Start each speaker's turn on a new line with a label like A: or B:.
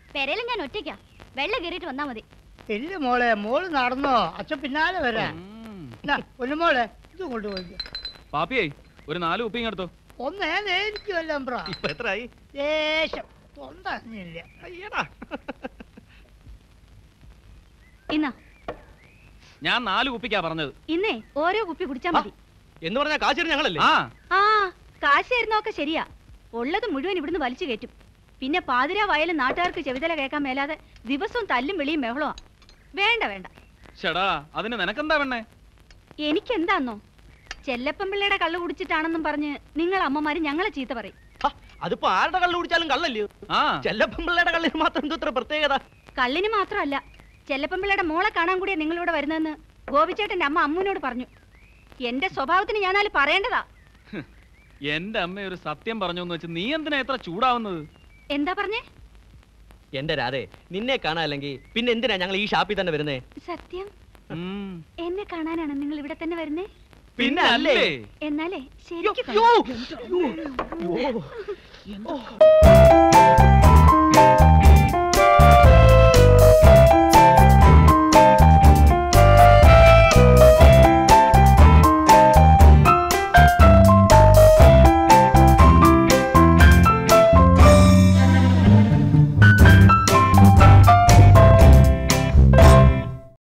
A: പെരയിലും ഞാൻ ഒറ്റയ്ക്കാ. വെള്ളം കയറിയിട്ട് വന്നാ മതി.
B: ഇല്ല മോളെ, മോള് നടന്നോ, അച്ഛൻ പിന്നാലെ വരാം. പൊന്നുമോളെ ഇത് കൊണ്ടുപോയി.
C: പാപ്പിയേ ഒരു 4 ഉപ്പിങ് എടുത്തോ.
B: ഒന്നേ നേരിക്കുമല്ലോ.
D: എത്രയായി?
B: ദേശം തൊണ്ടല്ല.
D: അയ്യടാ,
A: ഇന്നാ
C: ഞാൻ 4 കുപ്പിക്കാ പറഞ്ഞത്.
A: ഇന്നേ ഓരോ കുപ്പി കുടിച്ചാ മതി
D: എന്ന് പറഞ്ഞാ കാശ് ഞങ്ങളല്ലേ?
A: ആ കാശ് തരുന്നൊക്കെ ശരിയാ. ഉള്ളത് മുഴുവൻ ഇവിടുന്ന് വലിച്ചു കയറ്റും. പിന്നെ പാതിരാ വയലും നാട്ടുകാർക്ക് ചെവിതല കേൾക്കാൻ മേലാതെ ദിവസവും തല്ലും വിളിയും ബഹളമാ. വേണ്ട വേണ്ട.
C: ചേടാ അതിന് നിനക്കെന്താ വേണേ?
A: എനിക്കെന്താന്നോ, ചെല്ലപ്പൻ പിള്ളയുടെ കള്ളു കുടിച്ചിട്ടാണെന്നും പറഞ്ഞ് നിങ്ങൾ അമ്മമാര് ഞങ്ങളെ ചീത്ത പറയും.
D: അതിപ്പോ ആരുടെ കള്ളു കുടിച്ചാലും കള്ളല്ലയോ? ചെല്ലപ്പൻ പിള്ളയുടെ കള്ളിന് മാത്രം എന്തോ പ്രത്യേകത?
A: കള്ളിന് മാത്രമല്ല, ചെല്ലപ്പൻ പിള്ളയുടെ മോളെ കാണാൻ കൂടിയാ നിങ്ങളിവിടെ വരുന്നതെന്ന് ഗോപിച്ചേട്ടന്റെ അമ്മ അമ്മൂനോട് പറഞ്ഞു. എന്റെ സ്വഭാവത്തിന് ഞാനാല് പറയേണ്ടതാ.
C: എന്റെ അമ്മ ഒരു സത്യം പറഞ്ഞു എന്ന് വെച്ച് നീ എന്തിനാ എത്ര ചൂടാവുന്നത്?
A: എന്താ പറഞ്ഞേ?
D: എന്റെ രാധേ, നിന്നെ കാണാല്ലെങ്കിൽ പിന്നെ എന്തിനാ ഞങ്ങൾ ഈ ഷാപ്പിൽ തന്നെ വരുന്നേ?
A: സത്യം എന്നെ കാണാനാണ് നിങ്ങൾ ഇവിടെ തന്നെ വരുന്നേ?
D: പിന്നെ അല്ലേ?
A: എന്നാലേ ശരിക്കും